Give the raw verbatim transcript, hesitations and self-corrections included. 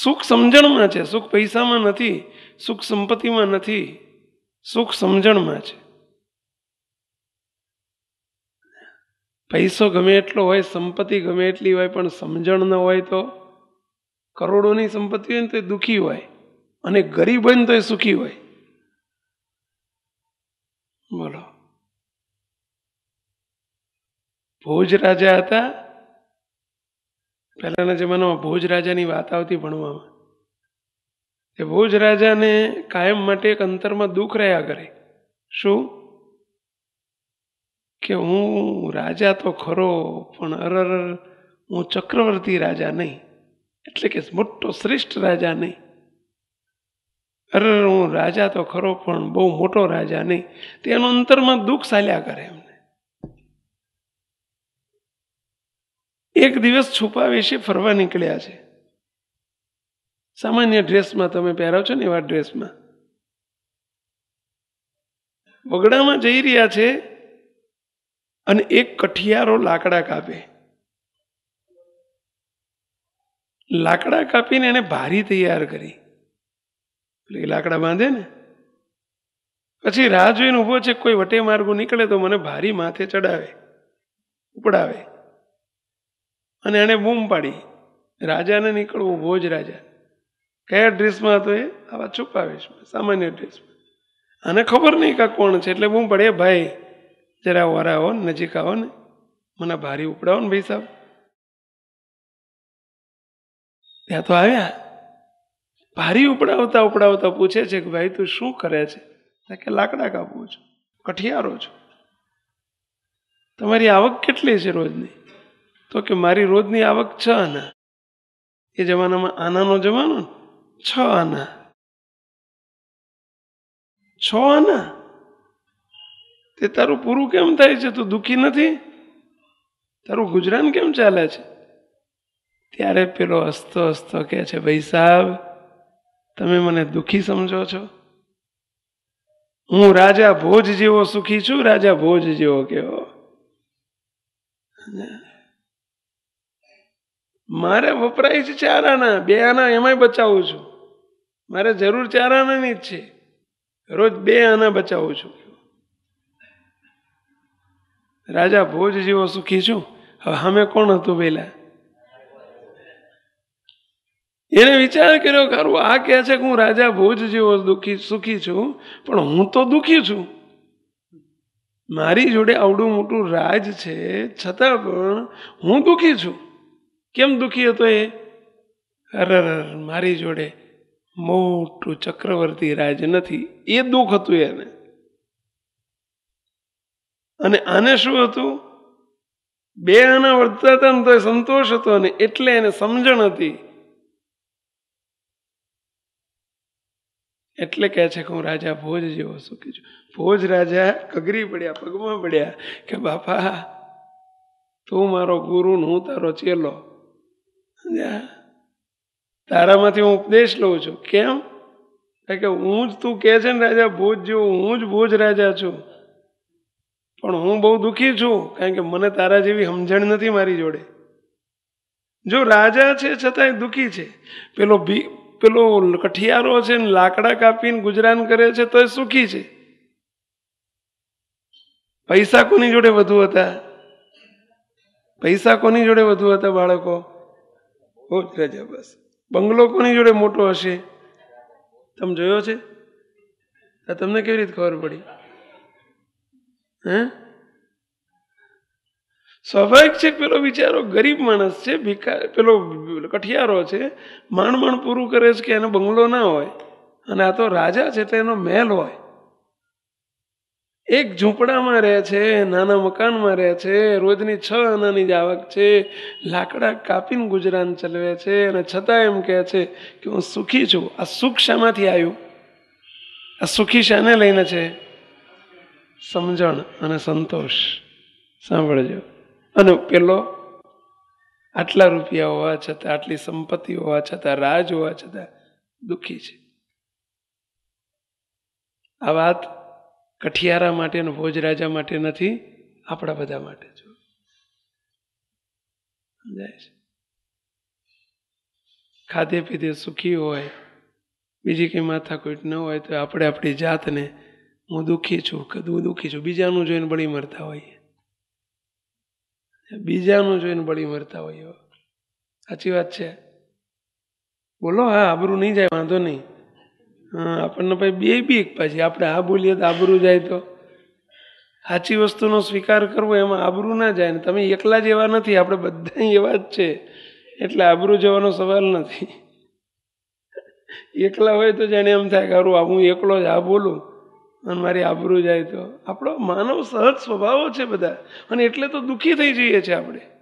સુખ સમજણમાં છે, સુખ પૈસામાં નથી, સુખ સંપત્તિમાં નથી, સુખ સમજણમાં છે. પૈસો ગમે એટલો હોય, સંપત્તિ ગમે એટલી હોય, પણ સમજણ ન હોય તો કરોડોની સંપત્તિ હોય ને તો દુઃખી હોય, અને ગરીબ હોય ને તો એ સુખી હોય. બોલો. ભોજ રાજા હતા. પહેલાના જમાનામાં ભોજ રાજાની વાત આવતી ભણવામાં. એ ભોજ રાજાને કાયમ માટે એક અંતરમાં દુઃખ રહ્યા કરે. શું? કે હું રાજા તો ખરો, પણ અરર હું ચક્રવર્તી રાજા નહીં, એટલે કે મોટો શ્રેષ્ઠ રાજા નહીં. અરર હું રાજા તો ખરો, પણ બહુ મોટો રાજા નહીં. તેનું અંતરમાં દુઃખ ચાલ્યા કરે એમને. એક દિવસ છુપા વેશે ફરવા નીકળ્યા છે. સામાન્ય ડ્રેસમાં, તમે પહેરો છો ને એવા ડ્રેસમાં વગડામાં જઈ રહ્યા છે, અને એક કઠિયારો લાકડા કાપે. લાકડા કાપીને એને ભારી તૈયાર કરી. એટલે લાકડા બાંધે ને પછી રાહ જોઈને ઉભો છે, કોઈ વટે માર્ગો નીકળે તો મને ભારી માથે ચડાવે, ઉપડાવે. અને એને બૂમ પાડી, રાજાને નીકળવું, ભોજ રાજા. કયા ડ્રેસમાં હતો એ? આવા છુપા વેશમાં, સામાન્ય ડ્રેસમાં. આને ખબર નહીં કે કોણ છે, એટલે બૂમ પડે, ભાઈ જરા વરા આવો ને, નજીક આવો ને, મને ભારી ઉપડાવો ને ભાઈ સાહેબ. ત્યાં તો આવ્યા. ભારી ઉપડાવતા ઉપડાવતા પૂછે છે કે ભાઈ તું શું કરે છે? કે લાકડા કાપું છું, કઠિયારો છું. તમારી આવક કેટલી છે રોજની? તો કે મારી રોજની આવક છ આના. એ જમાનામાં આનાનો જમાનો ને, છ આના. છ આના? તે તારું પૂરું કેમ થાય છે? તું દુઃખી નથી? તારું ગુજરાન કેમ ચાલે છે? ત્યારે પેલો હસતો હસતો કહે છે, ભાઈ સાહેબ તમે મને દુઃખી સમજો છો? હું રાજા ભોજ જેવો સુખી છું, રાજા ભોજ જેવો કેવો. મારે વપરાય છે ચાર આના, બે આના એમાંય બચાવું છું. મારે જરૂર ચાર આનાની જ છે, રોજ બે આના બચાવું છું. રાજા ભોજ જેવો સુખી છું. હવે સામે કોણ હતું પેલા? એને વિચાર કર્યો, ખરું આ કહે છે કે હું રાજા ભોજ જેવો દુઃખી સુખી છું, પણ હું તો દુઃખી છું. મારી જોડે આવડું મોટું રાજ છે, છતાં પણ હું દુઃખી છું. કેમ દુઃખી હતો એ? અરર મારી જોડે મોટું ચક્રવર્તી રાજ નથી, એ દુઃખ હતું એને. અને આને શું હતું? બે આના વધતા હતા ને તો સંતોષ હતો, ને એટલે એને સમજણ હતી. એટલે કહે છે કે હું રાજા ભોજ જેવો સુખી છું. ભોજ રાજા કગરી પડ્યા, પગમાં પડ્યા કે બાપા તું મારો ગુરુ, હું તારો ચેલો, તારામાંથી હું ઉપદેશ લઉં છું. કેમ? કે હું જ, તું કહે છે ને રાજા ભોજ જેવો, હું જ ભોજ રાજા છું, પણ હું બહુ દુઃખી છું, કારણ કે મને તારા જેવી સમજણ નથી મારી જોડે. જો રાજા છે છતાંય દુઃખી છે. પેલો ભી પેલો કઠિયારો છે ને લાકડા કાપીને ગુજરાન કરે છે તો એ સુખી છે. પૈસા કોની જોડે વધુ હતા? પૈસા કોની જોડે વધુ હતા બાળકો? ભોજ રાજા. બસ. બંગલો કોની જોડે મોટો હશે? તમે જોયો છે? તમને કેવી રીતે ખબર પડી? હે? સ્વાભાવિક છે. પેલો બિચારો ગરીબ માણસ છે, ભિખા પેલો કઠિયારો છે, માંડ માંડ પૂરું કરે છે કે એનો બંગલો ના હોય, અને આ તો રાજા છે એટલે એનો મહેલ હોય. એક ઝૂંપડામાં રહે છે, નાના મકાનમાં રહે છે, રોજની છ આનાની જ આવક છે, લાકડા કાપીને ગુજરાન ચલાવે છે, અને છતાં એમ કહે છે કે હું સુખી છું. આ સુખ શામાંથી આવ્યું? આ સુખી શાને લઈને છે? સમજણ અને સંતોષ. સાંભળજો. અને પેલો આટલા રૂપિયા હોવા છતાં, આટલી સંપત્તિ હોવા છતાં, રાજ હોવા છતાં દુઃખી છે. આ વાત કઠિયારા માટે અને ભોજ રાજા માટે નથી, આપણા બધા માટે છે. સમજાય છે? ખાધે પીધે સુખી હોય, બીજી કંઈ માથાકૂટ ન હોય, તો આપણે આપણી જાતને હું દુઃખી છું કે હું દુઃખી છું બીજાનું જોઈને બળી મરતા હોઈએ, બીજાનું જોઈને બળી મરતા હોઈએ. સાચી વાત છે? બોલો. હા, આબરૂ નહીં જાય, વાંધો નહીં. હા, આપણને પછી બે બીક, પછી આપણે આ બોલીએ તો આબરૂ જાય, તો સાચી વસ્તુનો સ્વીકાર કરવો એમાં આબરૂ ના જાય. ને તમે એકલા જ એવા નથી, આપણે બધા એવા જ છે, એટલે આબરૂ જવાનો સવાલ નથી. એકલા હોય તો જાણે એમ થાય કે હારું હું એકલો જ આ બોલું અને મારી આબરૂ જાય, તો આપણો માનવ સહજ સ્વભાવો છે બધા, અને એટલે તો દુઃખી થઈ જઈએ છીએ આપણે.